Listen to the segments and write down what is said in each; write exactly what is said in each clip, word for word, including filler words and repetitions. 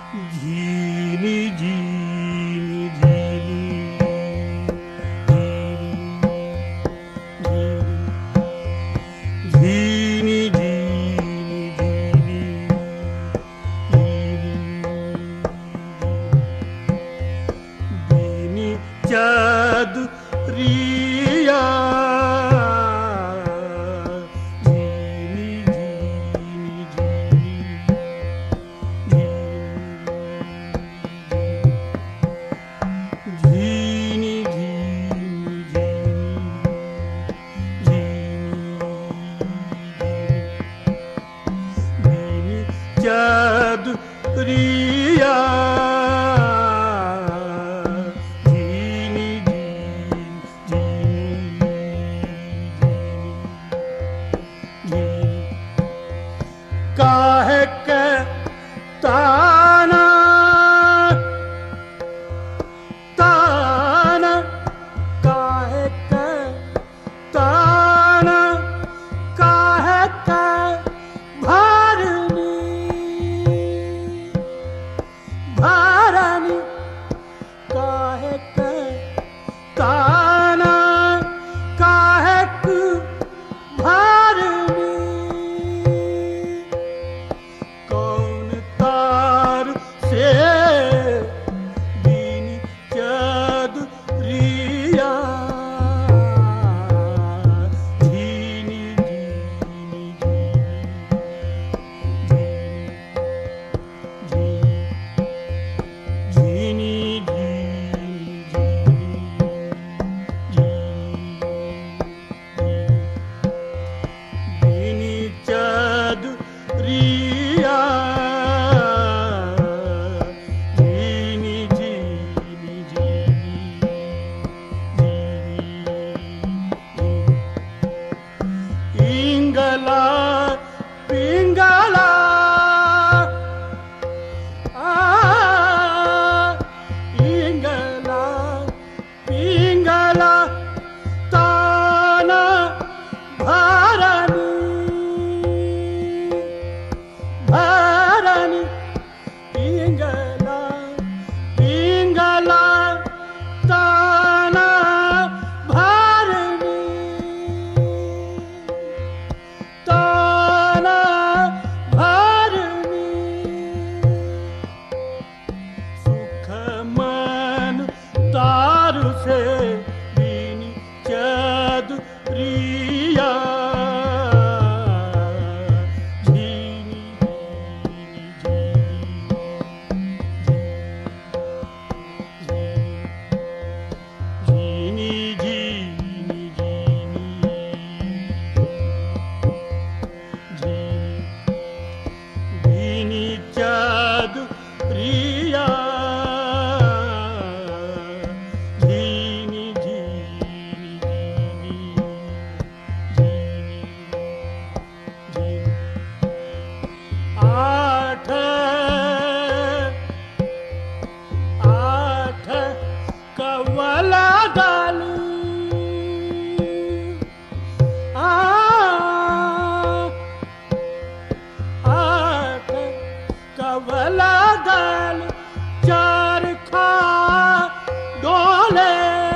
झीनी झीनी झीनी झीनी झीनी झीनी चादरिया चादरिया झीनी झीनी काहे के ताना ताना काहे के ताना काहे के भारनी भारनी काहे के ताना काहे के भारनी कौन तार से दीनी चादरिया झीनी झीनी झीनी झीनी चादरिया झीनी झीनी झीनी इंगला पिंगला आ इंगला पिंगला ताना भारनी भारनी इंगला पिंगला ताना भारनी ताना भारनी सुख मन तारु से दीनी चादरिया झीनी झीनी झीनी झीनी चादरिया झीनी झीनी झीनी आठ आठ कवला गालू आ आठ कवला गाल चार खा डोले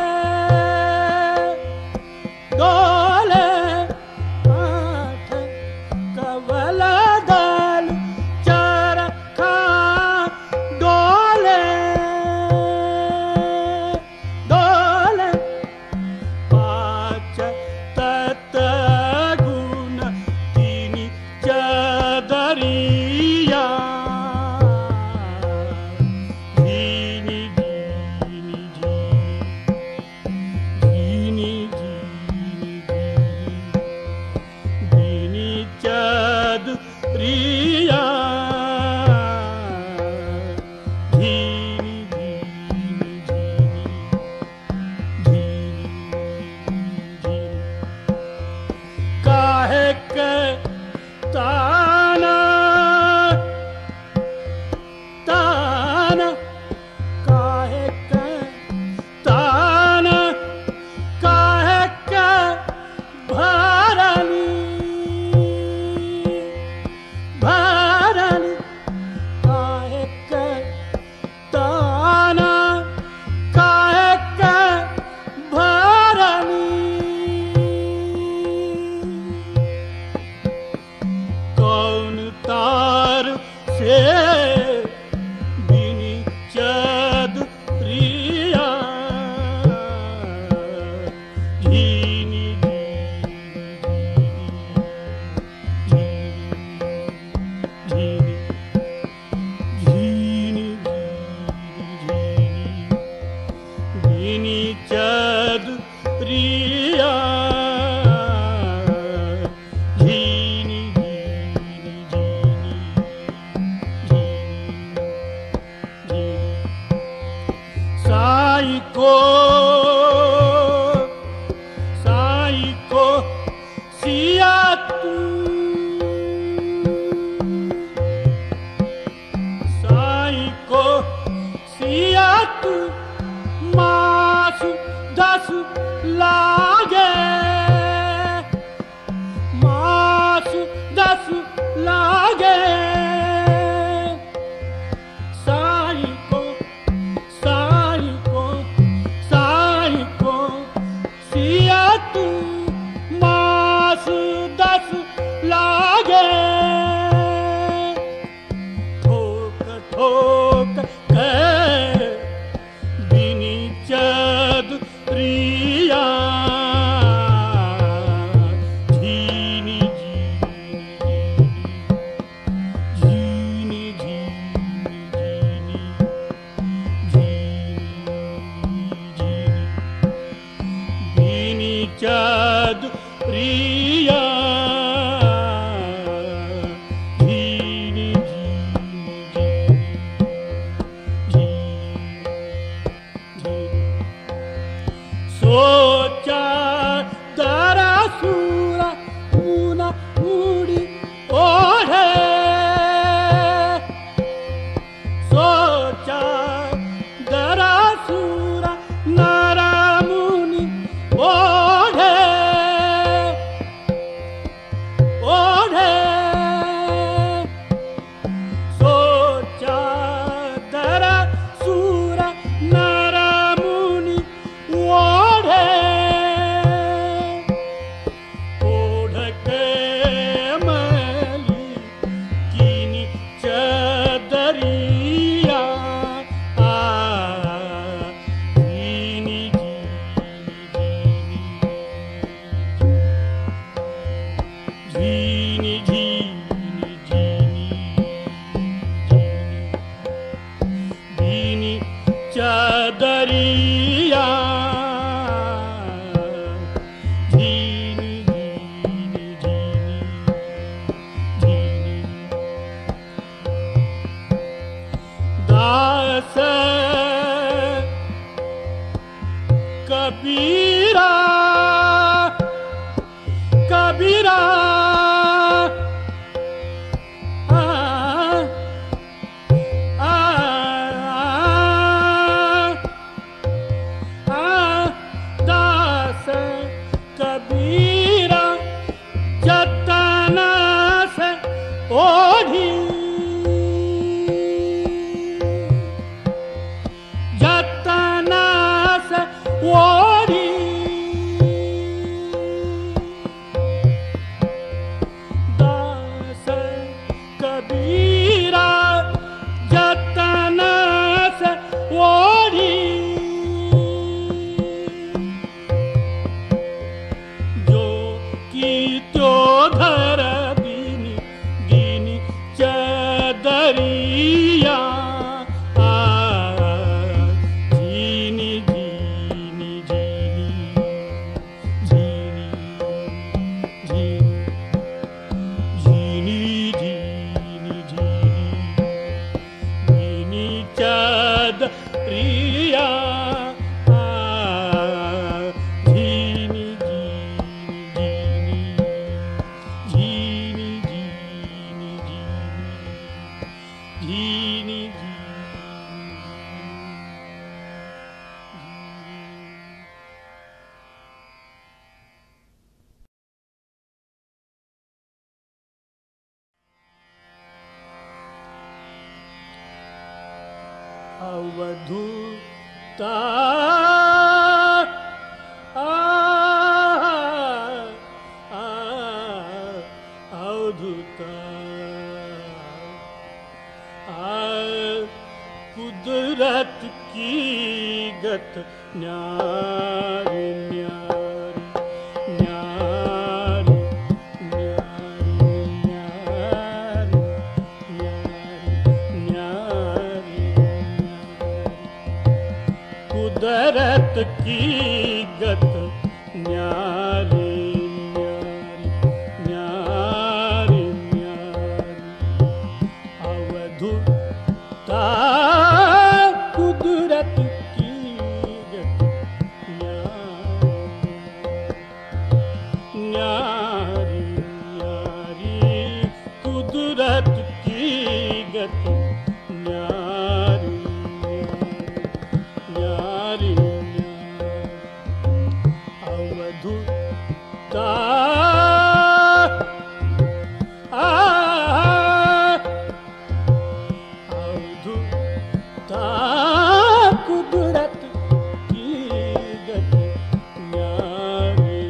डोले आठ कवला गाल चार खा डोले डोले पाँच तत गुण तीनी चादरिया झीनी झीनी झीनी झीनी झीनी चादरिया झीनी झीनी झीनी काहे के ताना ताना काहे के ताना काहे के भारनी भारनी काहे के से बिनी चदरिया झीनी झीनी झीनी झीनी चदरिया साई को साई को सिया तू साई को सिया तू मासु दस लागे मासु दस लागे साई को साई को साई को सिया तू मासु दस लागे ठोक ठोक के बिनी चदरिया झीनी झीनी झीनी झीनी चदरिया झीनी सोचा दरा सूरा ऊना उड़ी ओढ़े सोचा दरा सूरा नारा मुनि ओढ़े ओढ़े सोचा दरा सूरा नारा मुनि ओढ़े ओढ़ के मैली कीनी चदरिया आ झीनी झीनी झीनी झीनी चदरिया झीनी झीनी झीनी दास कबीरा कबीरा आ, आ, आ, दास कबीरा जतन से ओढ़ी जतन से ओढ़ी दास कबीरा जतन से ओढ़ी जो की तो धर दीनी दीनी चदरिया आ झीनी झीनी झीनी झीनी झीनी झीनी झीनी चदरिया आ झीनी झीनी झीनी झीनी झीनी अवधूता आ, आ, अवधूता गत न्यारी न्यारी न्यारी न्यारी न्यारी न्यारी कुदरत की गत न्यारी न्यारी न्यारी अवधूता कुदरत की गत न्यारी न्यारी कुदरत की गत न्यारी न्यारी अवधूता अवधूता कुदरत की गत न्यारी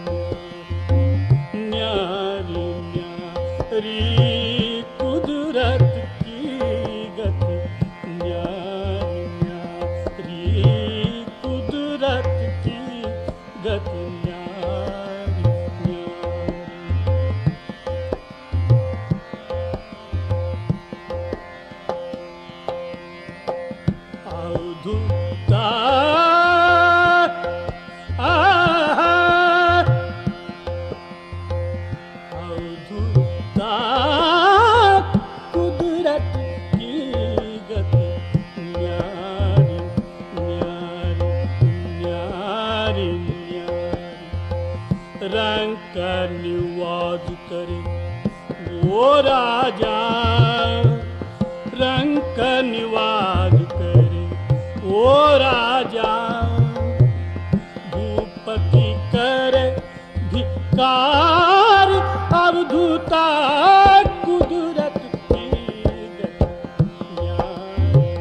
न्यारी न्यारी कुदरत की गत न्यारी न्यारी कुदरत की गत न्यारी अवधूता अवधूता कुदरत की गत न्यारी न्यारी न्यारी न्यारी रंग का निवाज करे वो राजा रंग का निवाज करे वो राजा भूपति करे धिक्कार अवधूता कुदरत की गत न्यारी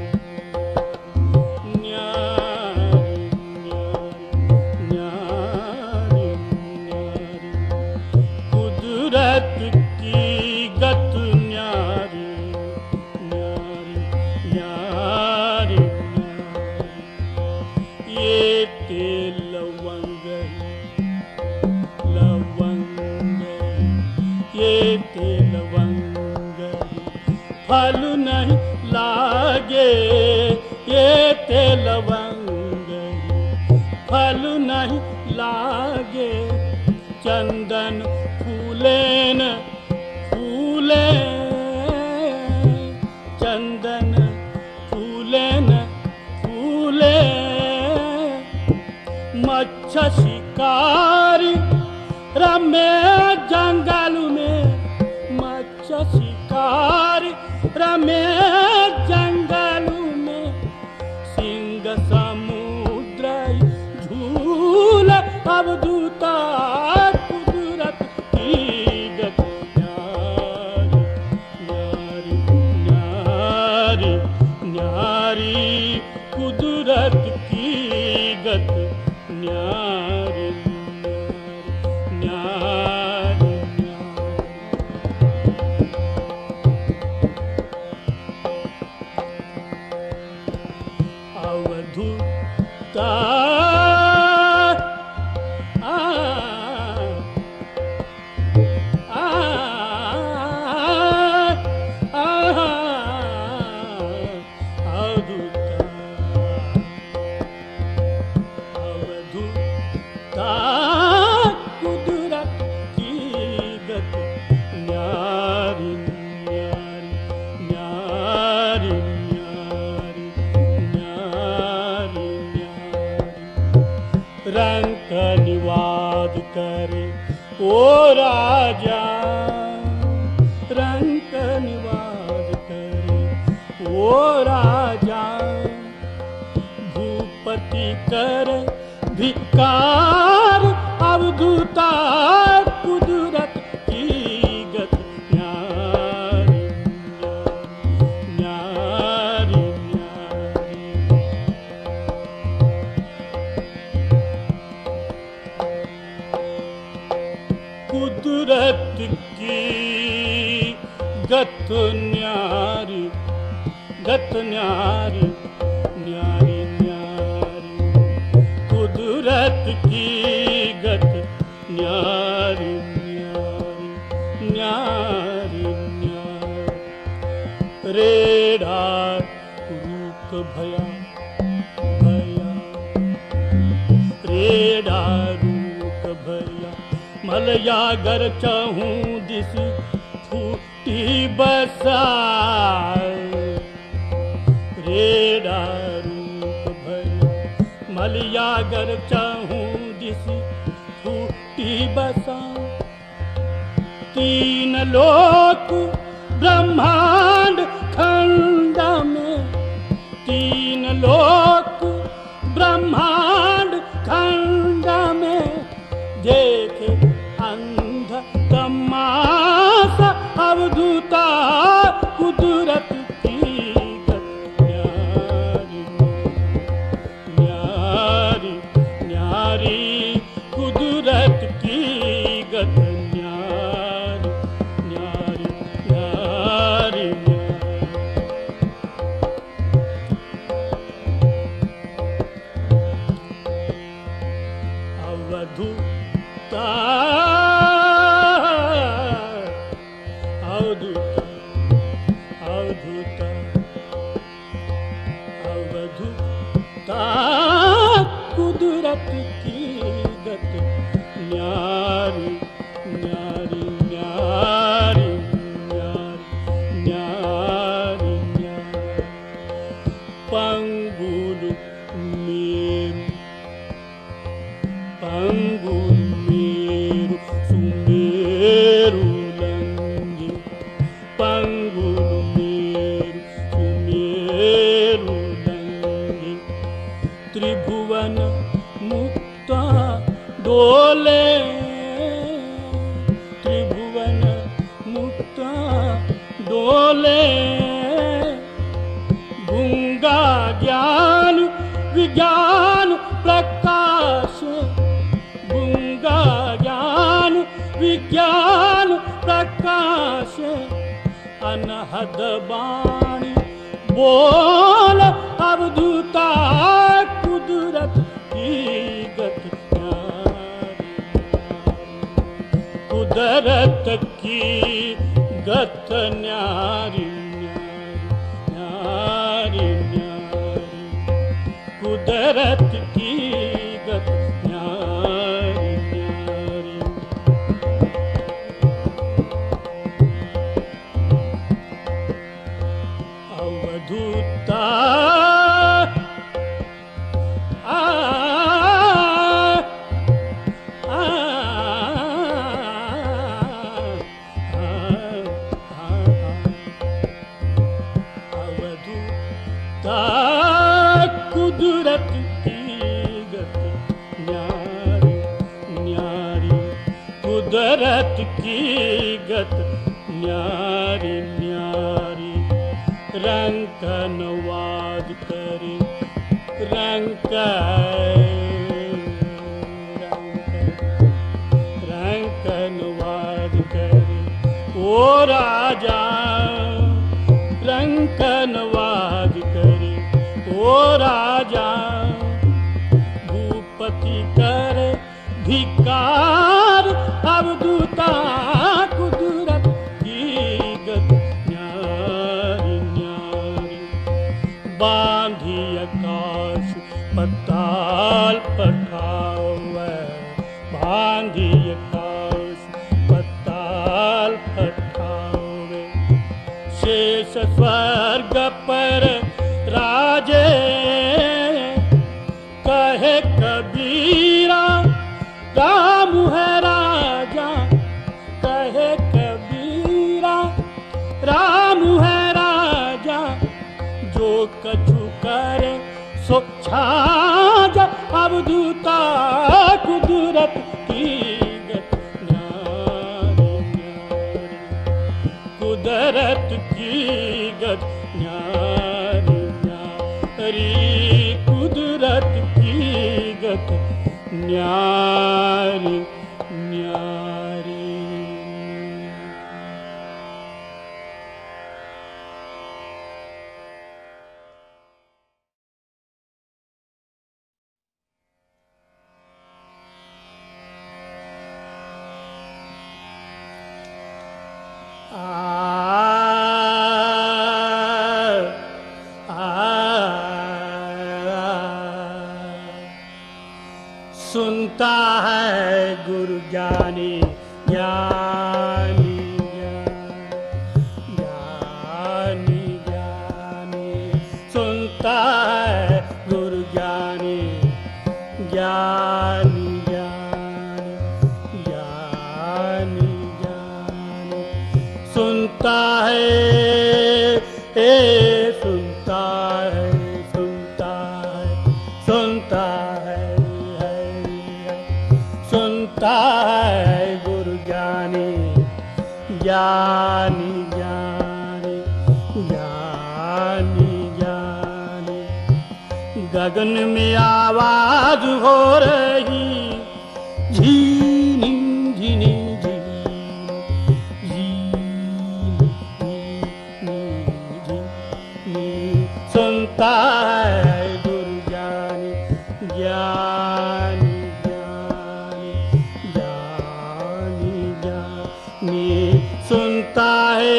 न्यारी न्यारी न्यारी कुदरत की गत न्यारी न्यारी न्यारी ये तेल लवंग लवंग ये तेल लवंग फल नहीं लागे ये तेल लवंग फल नहीं लागे चंदन फूले न फूले चंदन फूले न फूले मच्छ शिकारी रमे जंगल में मच्छ शिकारी रमे जंगल में सिंह समुद्र झूल अवधूता कुदरत की गत न्यारी न्यारी न्यारी कुदरत की गत न्यारी न्यारी अवधूता कुदरत की गत न्यारी न्यारी न्यारी न्यारी न्यारी न्यारी रंग का निवाद करे ओ राजा रंग का निवाद करे ओ राजा भूपति करे धिक्कार अवधूता कुदरत की गत न्यारी न्यारी न्यारी कुदरत की गत न्यारी गत न्यारी न्यारी न्यारी भया भया रेड़ा रूप भया मलयागर चहूं दिस फूटी बसा रेड़ा रूप भया मलयागर चहूं दिस फूटी बसा तीन लोक ब्रह्मांड खंड में तीन लोक ब्रह्मांड खंड में देखे अंध तमाशा अवधूता कुदरत की न्यारी न्यारी न्यारी कुदरत की गत न्यारी न्यारी न्यारी अवधूता अवधूता अवधूता अवधूता कुदरत की गत न्यारी न्यारी न्यारी न्यारी न्यारी न्यारी पंगुल मेरु पंगुल मेरु सुमेरु लंगे पंगुल मेरु सुमेरु लंगे त्रिभुवन मुक्ता डोले त्रिभुवन मुक्ता डोले गूंगा ज्ञान विज्ञान प्रकाश गूंगा ज्ञान विज्ञान प्रकाश अनहद बाणी बोल अवधूता कुदरत की गत न्यारी कुदरत की गत न्यारी न्यारी न्यारी कुदरत की गत न्यारी न्यारी अवधूता आ आ अवधूता कुदरत की गत न्यारी न्यारी कुदरत की गत न्यारी न्यारी रंग नवाज करे रंग रंग नवाज करे ओ राजा रंग नवाज करे ओ राजा भूपति करे धिकार अवधूता कुदरत की गत न्यारी न्यारी बांधी आकाश पताल पठावे बांधी आकाश पताल पठावे शेष स्वर्ग पर राजे कहे कबीरा राम है राजा कहे कबीरा राम है राजा जो कछु करे सो छाजा अवधूता कुदरत की गत न्यारी न्यारी कुदरत की गत न्यारी न्यारी कुदरत की गत न्यारी न्यारी आ आ सुनता है, ए सुनता है, सुनता है, सुनता है, है, है, सुनता है गुरु ज्ञानी, ज्ञानी ज्ञानी ज्ञानी ज्ञानी। गगन में आवाज हो रही, झीनी झीनी सुनता है गुरु ज्ञानी, ज्ञानी ज्ञानी ज्ञानी ज्ञानी। सुनता है,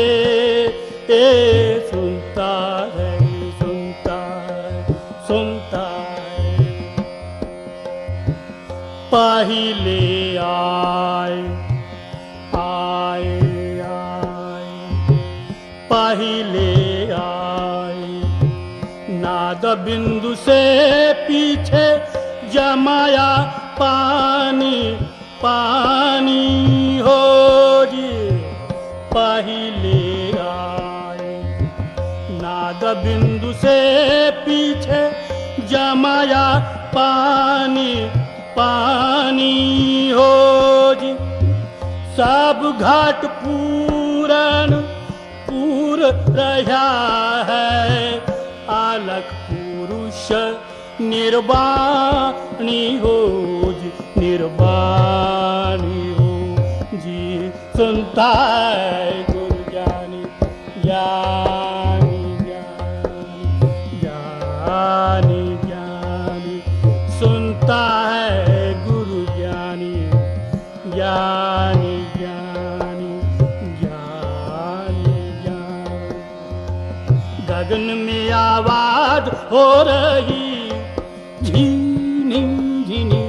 ए सुनता है, सुनता है, सुनता है। पहिले आए आए आए, पहिले आए, नाद बिंदु से पीछे जमाया पानी पानी हो जी। पहिले आए, नाद बिंदु से पीछे जमाया पानी पानी हो जी। सब घाट पूरन पूर रहा है, अलख पुरुष निर्वाणी हो जी, निर्वाणी हो जी। सुनता है गुरु ज्ञानी, ज्ञानी ज्ञानी ज्ञानी ज्ञानी। सुनता है गुरु ज्ञानी, ज्ञानी ज्ञानी ज्ञानी ज्ञानी। गगन में आवाज हो रही, झीनी झीनी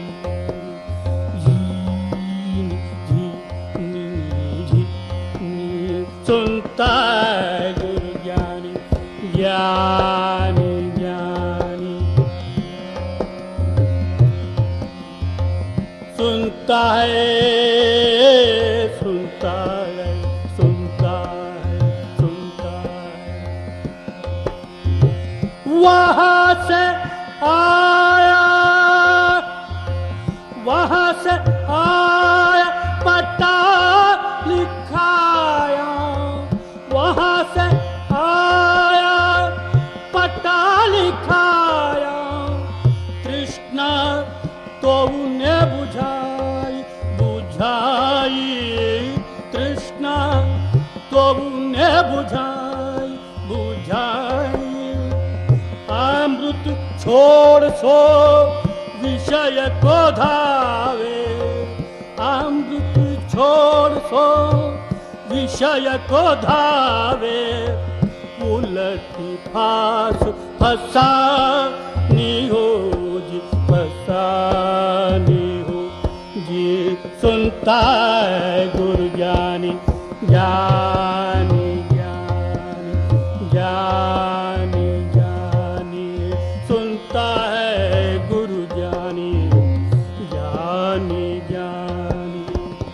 झीनी झीनी झीनी। सुनता है गुरु ज्ञानी, ज्ञानी ज्ञानी। सुनता है, सुनता है, सुनता है, सुनता है। वहाँ से आया, वहाँ से आया, पता लिखाया। वहाँ से आया, पता लिखाया। तृष्णा तो उन्हें बुझाई बुझाई, तृष्णा तो उन्हें बुझाई बुझाई। अमृत छोड़ सो विषय को धावे, अमृत छोड़ सो विषय को धावे। उलटी फांस फसानी हो जी, फसानी हो जी। सुनता है गुरु ज्ञानी, ज्ञानी ज्ञानी ज्ञानी ज्ञानी। सुनता है गुरु ज्ञानी, ज्ञानी ज्ञानी।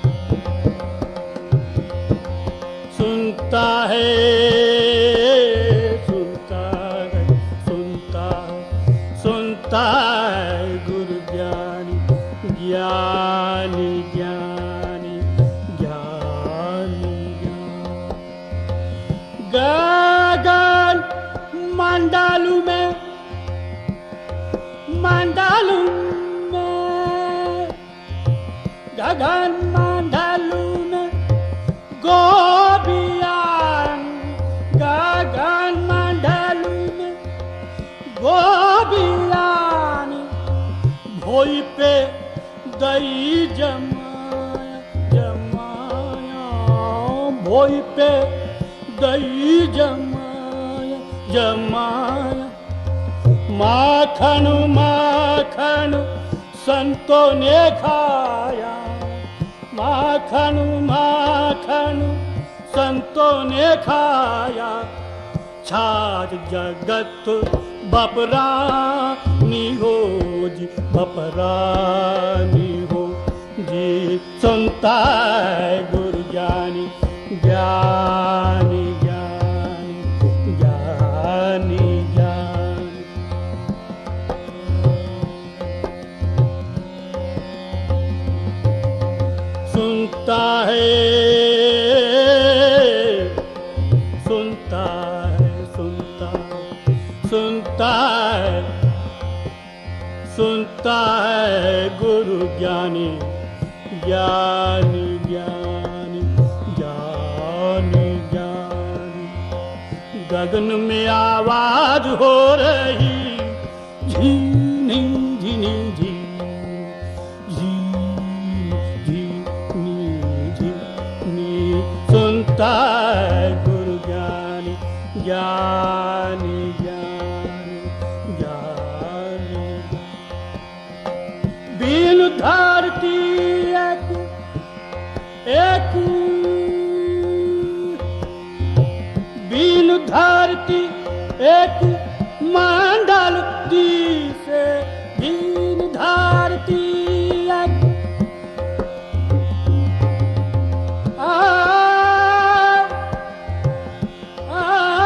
सुनता है, सुनता है, सुनता सुनता है गुरु ज्ञानी, ज्ञानी ज्ञानी ज्ञानी ज्ञानी। गगन मंडलू में, मंडलू में, गगन मंडलू में गोपियाँ, गगन मंडलू में गोपियाँ। भोई पे दई जमाया जमाया, भोई पे दई जमाया जमाया। माखन माखन संतों ने खाया, माखन माखन संतों ने खाया। छाछ जगत बपरानी हो जी, बपरानी हो जी। सुनता है गुरु ज्ञानी, ज्ञानी ज्ञानी ज्ञानी ज्ञानी। सुनता है सुनता है सुनता सुनता है सुनता है गुरु ज्ञानी ज्ञानी ज्ञानी ज्ञानी ज्ञानी। गगन में आवाज हो रही झीनी झीनी झी झी झीनी झीनी। सुनता है गुरु ज्ञानी ज्ञानी ज्ञानी ज्ञानी। बीन धरती एक एक बीन धरती एक मंडल दिसे। बीन धरती एक आ आ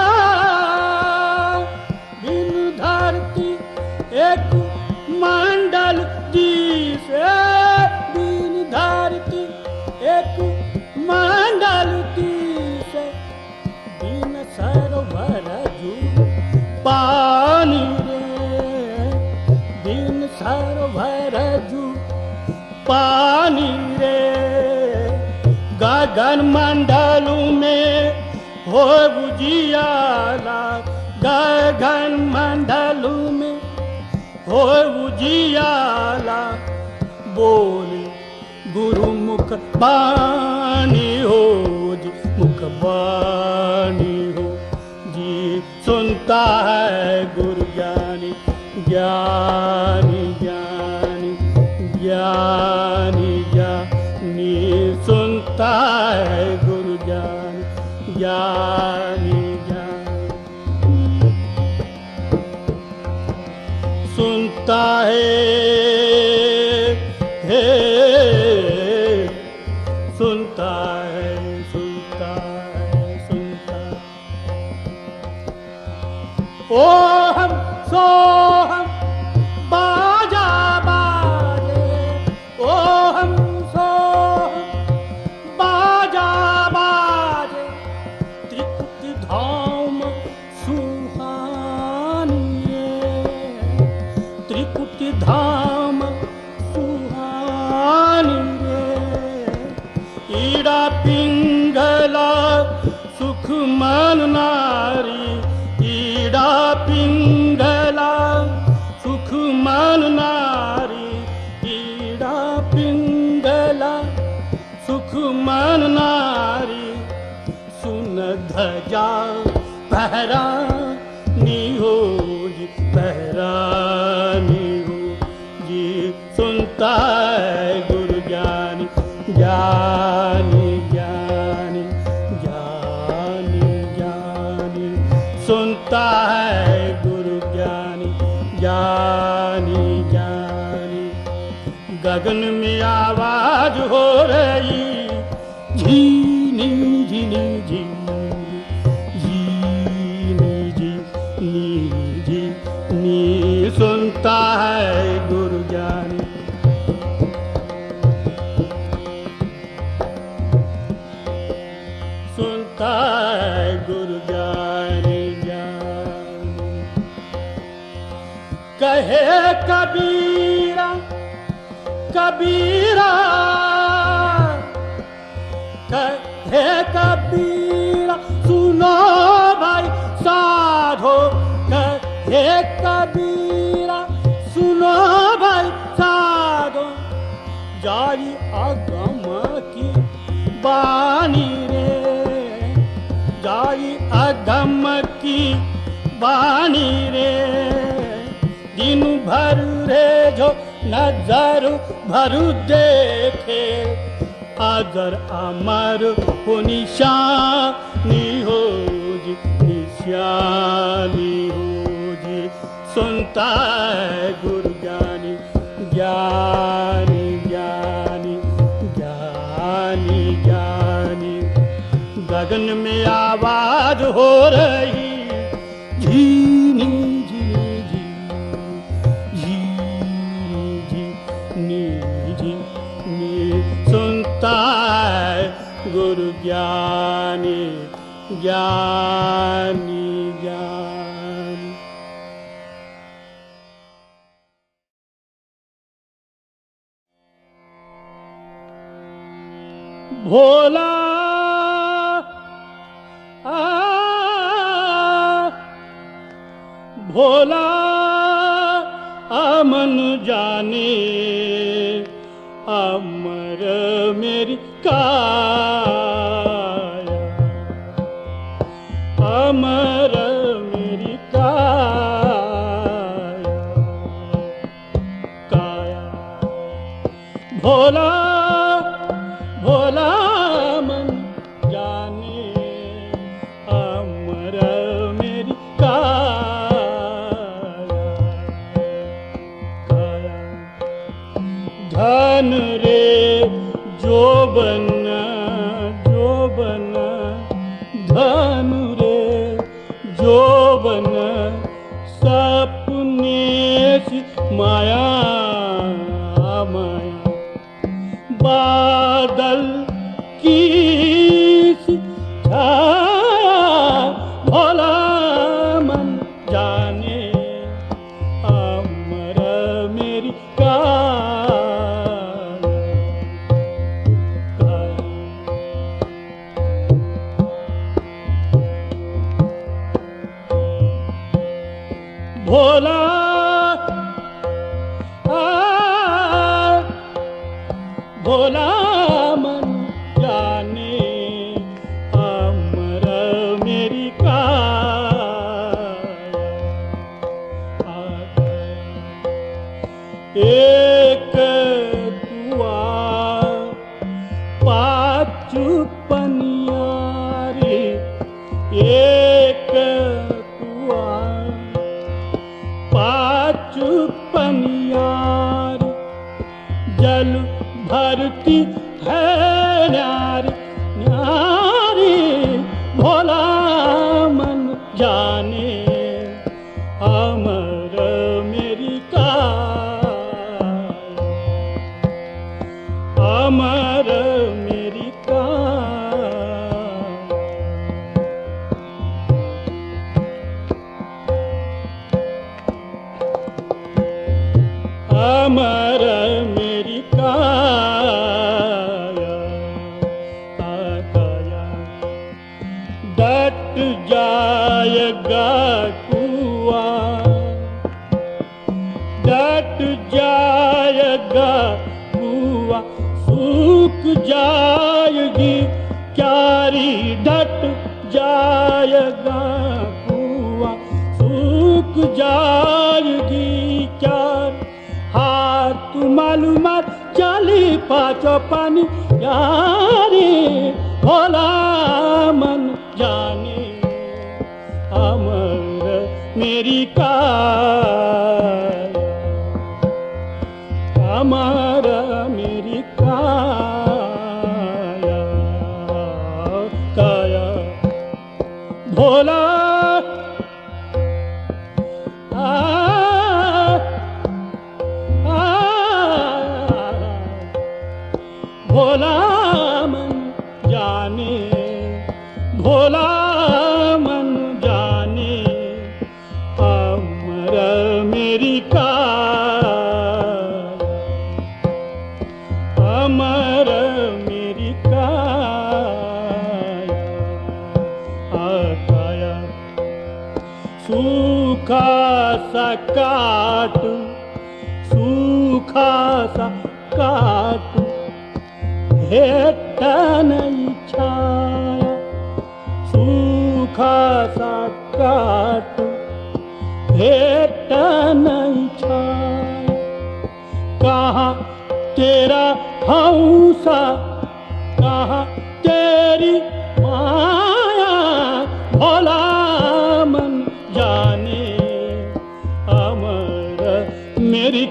बीन धरती एक मंडल दिसे। बीन धरती एक मंडल दिसे। बीन सरोवर जू पानी रे। बीन सरोवर जू पानी रे। गगन मंडलों में हो उजियाला। गगन मंडलों में हो उजियाला। बोले गुरु मुख बानी हो जी मुख बानी हो जी। सुनता है गुरु ज्ञानी ज्ञानी ज्ञानी ज्ञानी ज्ञानी। सुनता है गुरु ज्ञानी ज्ञानी ज्ञानी। सुनता है हे सुनता है सुनता है सुनता। ओ हम सो हम बाजा बाजे। ओ हम सो हम बाजा बाजे। त्रिकुटी धाम सुहानी। त्रिकुटी धाम सुहानी रे। ईड़ा पिंगला सुख मन नारी। ईड़ा पिंगला सुख मन नारी। ईड़ा पिंगला सुख मन नारी। सुन ध्वजा पहरानी हो जी पहरानी हो जी। सुनता है गुरु ज्ञानी ज्ञानी ज्ञानी ज्ञानी ज्ञानी। सुनता है गुरु ज्ञानी ज्ञानी ज्ञानी। गगन में आवाज हो रही झीनी झीनी झी झीनी झीनी झीनी। सुनता है गुरु ज्ञानी सुनता है गुरु ज्ञानी ज्ञानी। कहे कबीरा कबीरा कहे कबीरा सुनो भाई साधो। कहे कबीरा सुनो भाई साधो। जाई अगम की बानी रे। जाई अगम की बानी रे। दिन भर रे जो नजर भर देखे। अजर अमर हो निशानी हो जी निशानी हो जी। सुनता है गुरु ज्ञानी ज्ञानी ज्ञानी ज्ञानी ज्ञानी गगन में आवाज हो रही झीनी झीनी झी झीनी झीनी झीनी सुनता है गुरु ज्ञानी ज्ञानी ज्ञानी। भोला आ, भोला अमन जाने अमर मेरी काया, अमर मेरी काया काया। भोला भोला मन जाने अमर मेरी काया काया। धन रे जो बन जो बन धन रे जो बन सपने सी माया माया। बादल की सी छाया भोला मन जाने अमर मेरी काया काया। भोला आ, भोला मन जाने अमर मेरी काया। एक कुआ पाचु पनियारी, एक कुआ पाचु पनियारी। जल भरती है न्यारी न्यारी भोला मन जाने अमर मेरी काया, अमर मेरी काया। अमर मेरी काया काया। डट जाएगा कुआ, डट जाएगा कुआ, सूख जाएगी क्यारी। डट जाएगा कुआ, सूख जाएगी क्यारी। हाथ मालूमात चली पाचो पानी यारी भोला मन जाने अमर मेरी काया, अमर मेरी काया काया। भोला आ, भोला मन जाने भोला मन जाने अमर मेरी काया, अमर मेरी काया काया। सूखा सा काट सूखा सा काट भेट नहीं छाया। सूखा सा काट भेट नहीं छाया। कहाँ तेरा हौसा कहाँ तेरी माया भोला मन जाने अमर मेरी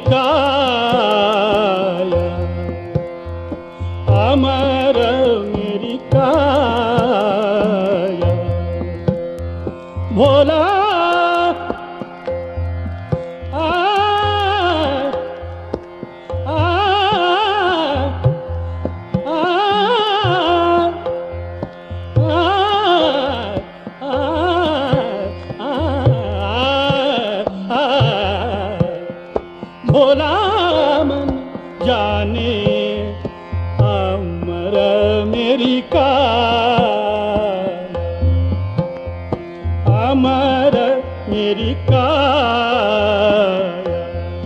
काया, अमर मेरी काया भोला आ, आ, आ, आ, आ, भोला मन जाने अमर मेरी काया, अमर मेरी काया।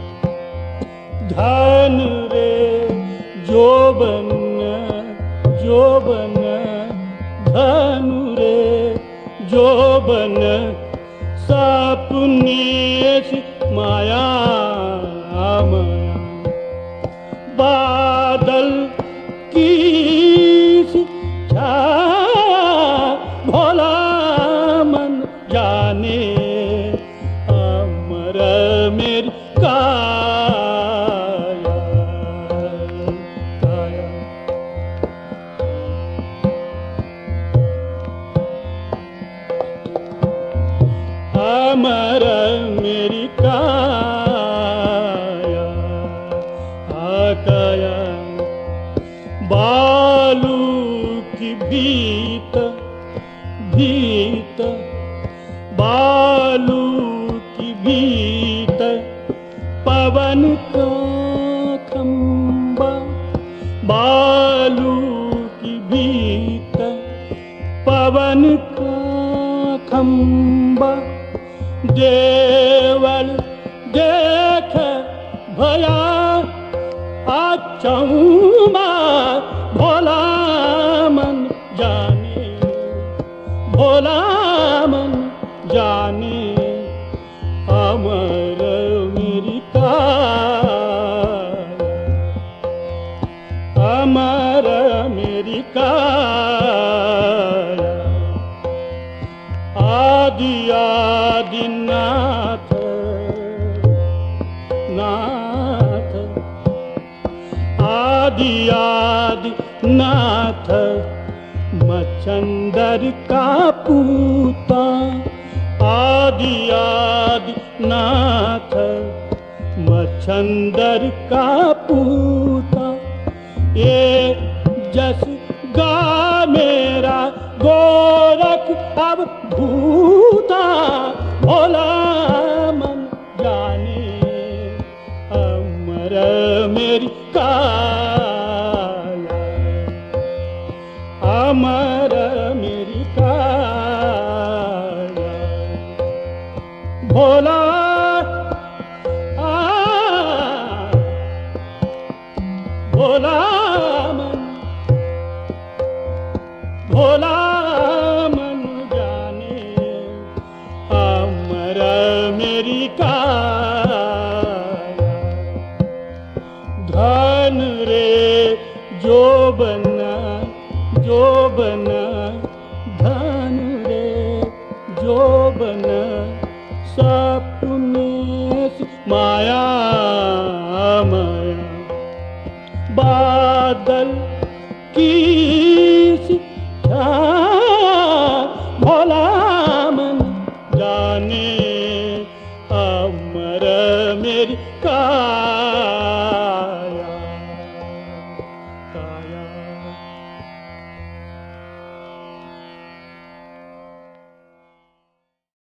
धन रे जोबन जोबन, धनु रे जोबन, सपने सी माया माया। बादल की सी छाया, भोला मन जाने अमर मेरी काया, काया। अमर मेरी काया, काया। बालू की भीत भीत, बालू की भीत, पवन का खंबा, बालू की भीत, पवन का खंबा। देवल देख भया अचंबा, भोला मन जाने, भोला मन जाने अमर मेरी काया, अमर मेरी काया। आदि आदि नाथ नाथ, आदि आदि नाथ, मच्छंदर का पूता। आदि आदि नाथ, मच्छंदर का पूता। ये जस गा मेरा गोरख अब भूता, भोला मन जाने अमर मेरी काया, अमर मेरी काया। भोला आ, भोला मन, भोला मन जाने अमर मेरी काया। धन रे जोबन जोबन, धन रे जोबन,